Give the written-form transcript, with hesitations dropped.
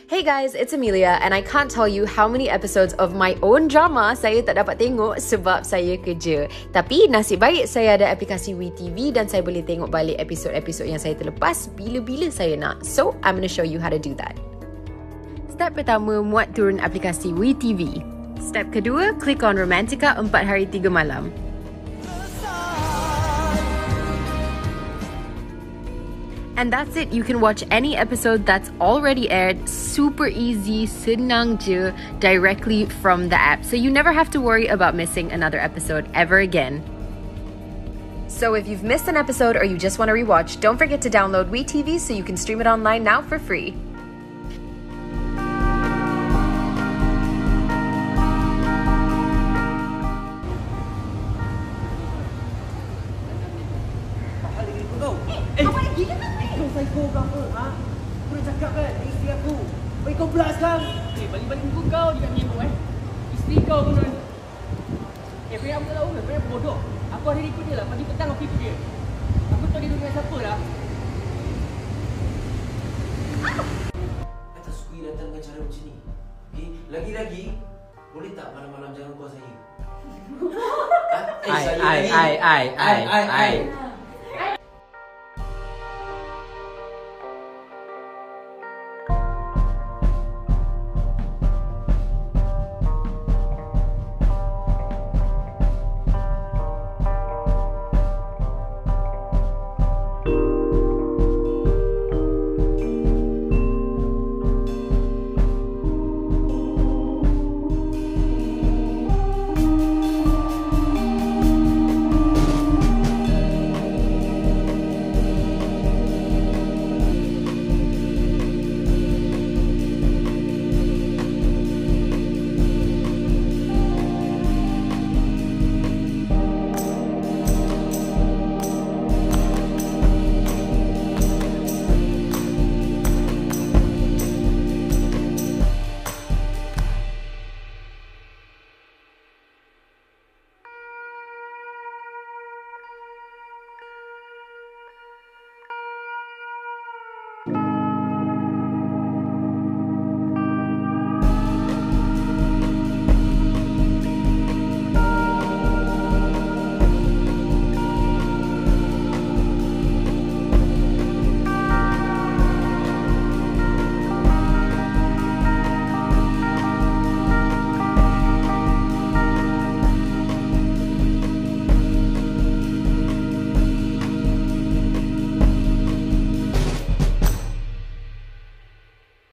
Hey guys, it's Amelia and I can't tell you how many episodes of my own drama saya tak dapat tengok sebab saya kerja. Tapi nasib baik saya ada aplikasi WeTV dan saya boleh tengok balik episod-episod yang saya terlepas bila-bila saya nak. So, I'm going to show you how to do that. Step pertama, muat turun aplikasi WeTV. Step kedua, klik on Romantika 4 hari 3 malam. And that's it. You can watch any episode that's already aired. Super easy, senang je, directly from the app. So you never have to worry about missing another episode ever again. So if you've missed an episode or you just want to rewatch, don't forget to download WeTV so you can stream it online now for free. Psycho ke apa? Ha? Aku dah cakap kan, isteri aku. Baik kau pula sekarang. Balik-balik muka kau dia kat menengok Isteri kau pun kan. Kau yang aku tak tahu ke? Kau yang bodoh. Aku hari ni ikut dia lah. Pagi petang aku ikut dia. Aku tahu dia duduk dengan siapa lah. Kata suka datang dengan cara macam ni. Okay? Lagi-lagi, boleh tak malam-malam jangan kuah saya? Ai.